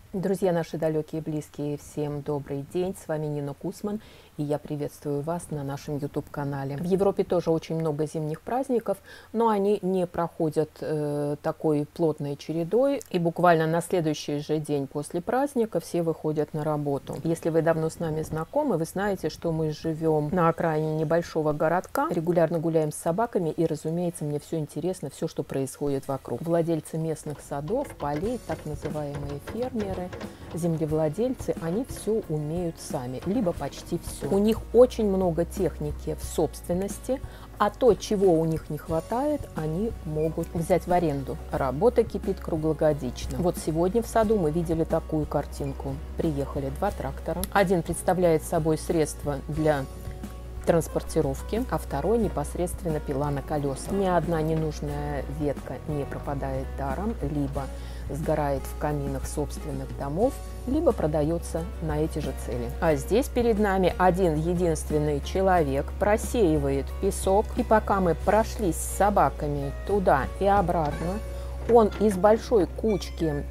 Друзья наши далекие и близкие, всем добрый день, с вами Нина Кусман, и я приветствую вас на нашем YouTube-канале. В Европе тоже очень много зимних праздников, но они не проходят такой плотной чередой, и буквально на следующий же день после праздника все выходят на работу. Если вы давно с нами знакомы, вы знаете, что мы живем на окраине небольшого городка, регулярно гуляем с собаками, и, разумеется, мне все интересно, все, что происходит вокруг. Владельцы местных садов, полей, так называемые фермеры, землевладельцы, они все умеют сами, либо почти все. У них очень много техники в собственности, а то, чего у них не хватает, они могут взять в аренду. Работа кипит круглогодично. Вот сегодня в саду мы видели такую картинку. Приехали два трактора. Один представляет собой средство для транспортировки, а второй непосредственно пила на колесах. Ни одна ненужная ветка не пропадает даром, либо сгорает в каминах собственных домов, либо продается на эти же цели. А здесь перед нами один единственный человек просеивает песок, и пока мы прошлись с собаками туда и обратно, он из большой кучки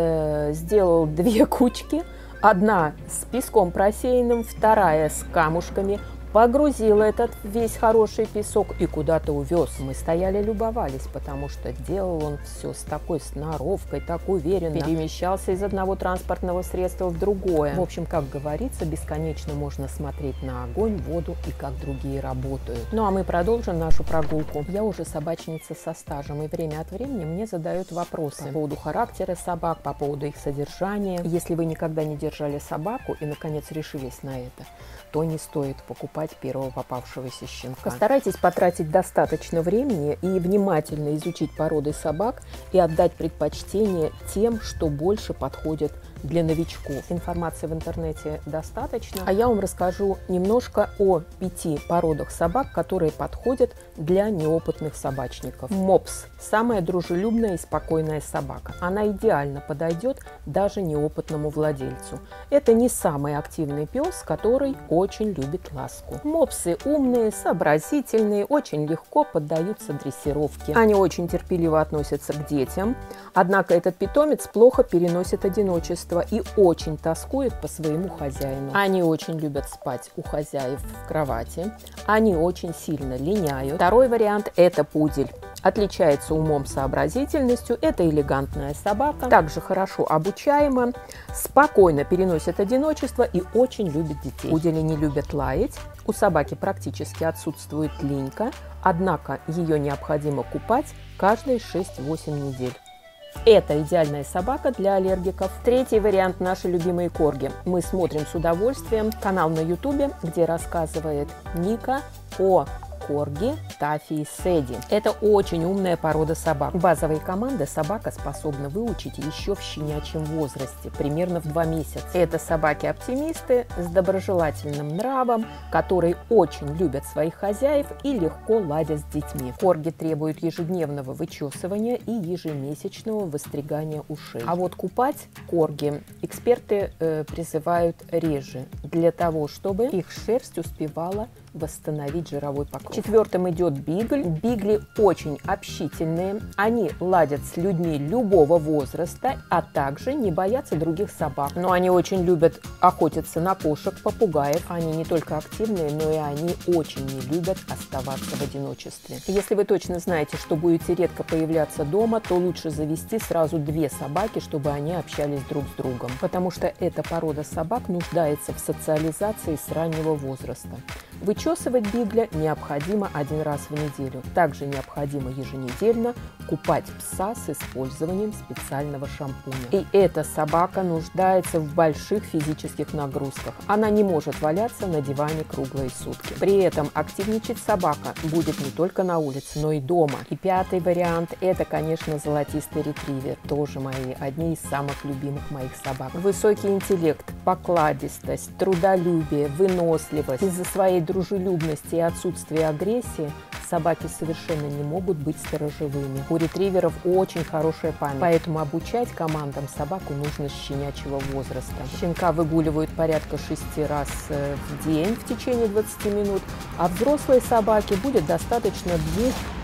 сделал две кучки, одна с песком просеянным, вторая с камушками, погрузил этот весь хороший песок и куда-то увез. Мы стояли, любовались, потому что делал он все с такой сноровкой, так уверенно. Перемещался из одного транспортного средства в другое. В общем, как говорится, бесконечно можно смотреть на огонь, воду и как другие работают. Ну а мы продолжим нашу прогулку. Я уже собачница со стажем, и время от времени мне задают вопросы по поводу характера собак, по поводу их содержания. Если вы никогда не держали собаку и, наконец, решились на это, то не стоит покупать первого попавшегося щенка. Постарайтесь потратить достаточно времени и внимательно изучить породы собак и отдать предпочтение тем, что больше подходит для новичков. Информации в интернете достаточно, а я вам расскажу немножко о 5 породах собак, которые подходят для неопытных собачников. Мопс – самая дружелюбная и спокойная собака. Она идеально подойдет даже неопытному владельцу. Это не самый активный пес, который очень любит ласку. Мопсы умные, сообразительные, очень легко поддаются дрессировке. Они очень терпеливо относятся к детям, однако этот питомец плохо переносит одиночество и очень тоскует по своему хозяину. Они очень любят спать у хозяев в кровати, они очень сильно линяют. Второй вариант – это пудель. Отличается умом, сообразительностью, это элегантная собака, также хорошо обучаема, спокойно переносит одиночество и очень любит детей. Пудели не любят лаять, у собаки практически отсутствует линька, однако ее необходимо купать каждые 6-8 недель. Это идеальная собака для аллергиков. Третий вариант – наши любимые корги. Мы смотрим с удовольствием канал на YouTube, где рассказывает Ника о корги, Таффи и Сэдди. Это очень умная порода собак. Базовые команды собака способна выучить еще в щенячьем возрасте, примерно в 2 месяца. Это собаки-оптимисты с доброжелательным нравом, которые очень любят своих хозяев и легко ладят с детьми. Корги требуют ежедневного вычесывания и ежемесячного выстригания ушей. А вот купать корги эксперты призывают реже, для того, чтобы их шерсть успевала восстановить жировой покров. Четвертым идет бигль. Бигли очень общительные, они ладят с людьми любого возраста, а также не боятся других собак. Но они очень любят охотиться на кошек, попугаев. Они не только активные, но и они очень не любят оставаться в одиночестве. Если вы точно знаете, что будете редко появляться дома, то лучше завести сразу 2 собаки, чтобы они общались друг с другом. Потому что эта порода собак нуждается в социализации с раннего возраста. Вычесывать бигля необходимо 1 раз в неделю. Также необходимо еженедельно купать пса с использованием специального шампуня. И эта собака нуждается в больших физических нагрузках. Она не может валяться на диване круглые сутки. При этом активничать собака будет не только на улице, но и дома. И 5-й вариант – это, конечно, золотистый ретривер. Тоже одни из самых любимых моих собак. Высокий интеллект, покладистость, трудолюбие, выносливость. Из-за своей дружелюбности и отсутствия агрессии собаки совершенно не могут быть сторожевыми. У ретриверов очень хорошая память, поэтому обучать командам собаку нужно с щенячьего возраста. Щенка выгуливают порядка 6 раз в день в течение 20 минут, а взрослой собаке будет достаточно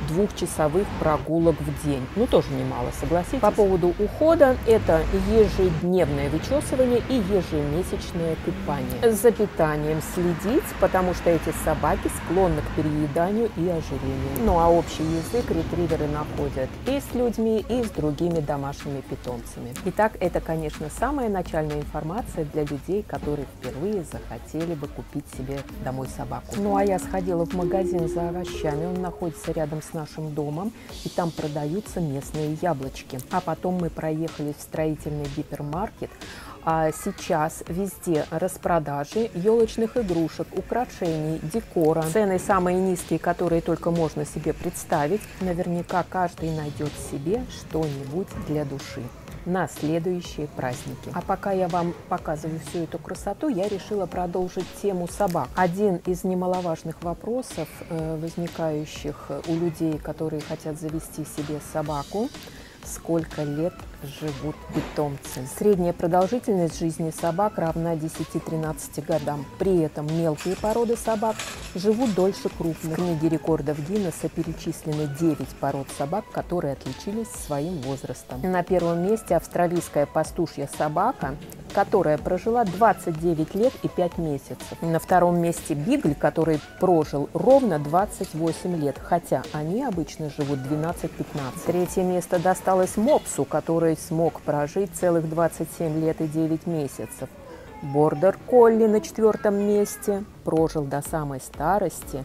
двухчасовых прогулок в день. Ну, тоже немало, согласитесь. По поводу ухода, это ежедневное вычесывание и ежемесячное купание. За питанием следить, потому что эти собаки склонны к перееданию и ожирению. Ну, а общий язык ретриверы находят и с людьми, и с другими домашними питомцами. Итак, это, конечно, самая начальная информация для людей, которые впервые захотели бы купить себе домой собаку. Ну, а я сходила в магазин за овощами, он находится рядом с нашим домом, и там продаются местные яблочки. А потом мы проехали в строительный гипермаркет. А сейчас везде распродажи елочных игрушек, украшений, декора. Цены самые низкие, которые только можно себе представить. Наверняка каждый найдет себе что-нибудь для души на следующие праздники. А пока я вам показываю всю эту красоту, я решила продолжить тему собак. Один из немаловажных вопросов, возникающих у людей, которые хотят завести себе собаку: сколько лет живут питомцы. Средняя продолжительность жизни собак равна 10-13 годам. При этом мелкие породы собак живут дольше крупных. В книге рекордов Гиннесса перечислены 9 пород собак, которые отличились своим возрастом. На первом месте австралийская пастушья собака, которая прожила 29 лет и 5 месяцев. На втором месте бигль, который прожил ровно 28 лет, хотя они обычно живут 12-15. Третье место досталось мопсу, который смог прожить целых 27 лет и 9 месяцев. Бордер-колли на четвертом месте прожил до самой старости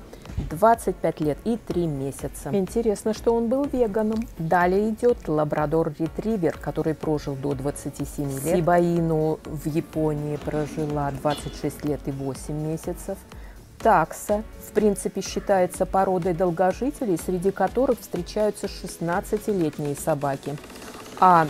25 лет и 3 месяца. Интересно, что он был веганом. Далее идет лабрадор-ретривер, который прожил до 27 лет. Сибаину в Японии прожила 26 лет и 8 месяцев. Такса, в принципе, считается породой долгожителей, среди которых встречаются 16-летние собаки. А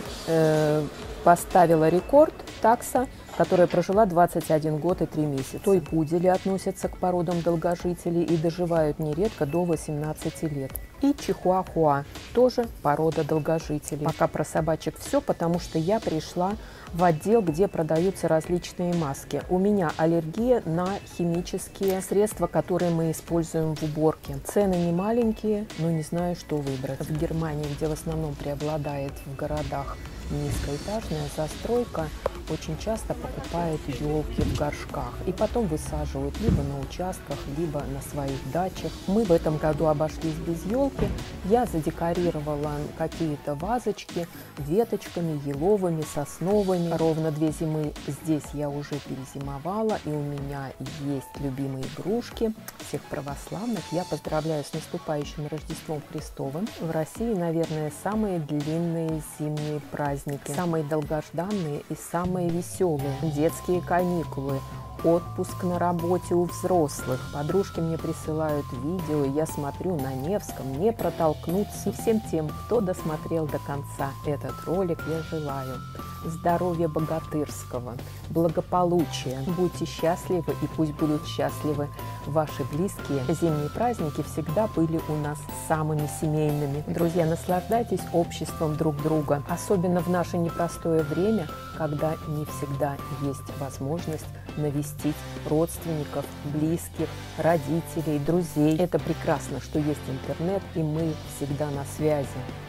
поставила рекорд такса, которая прожила 21 год и 3 месяца. Той-пудели относятся к породам долгожителей и доживают нередко до 18 лет. И чихуахуа, тоже порода долгожителей. Пока про собачек все, потому что я пришла в отдел, где продаются различные маски. У меня аллергия на химические средства, которые мы используем в уборке. Цены не маленькие, но не знаю, что выбрать. В Германии, где в основном преобладает в городах низкоэтажная застройка, очень часто покупают елки в горшках и потом высаживают либо на участках, либо на своих дачах. Мы в этом году обошлись без елки. Я задекорировала какие-то вазочки веточками еловыми, сосновыми. Ровно 2 зимы здесь я уже перезимовала, и у меня есть любимые игрушки всех православных. Я поздравляю с наступающим Рождеством Христовым. В России, наверное, самые длинные зимние праздники, самые долгожданные и самые веселые. Детские каникулы, отпуск на работе у взрослых. Подружки мне присылают видео, и я смотрю на Невском, не протолкнуться. И всем тем, кто досмотрел до конца этот ролик, я желаю здоровья богатырского, благополучия. Будьте счастливы, и пусть будут счастливы ваши близкие. Зимние праздники всегда были у нас самыми семейными. Друзья, наслаждайтесь обществом друг друга, особенно в наше непростое время, когда не всегда есть возможность навестить родственников, близких, родителей, друзей. Это прекрасно, что есть интернет, и мы всегда на связи.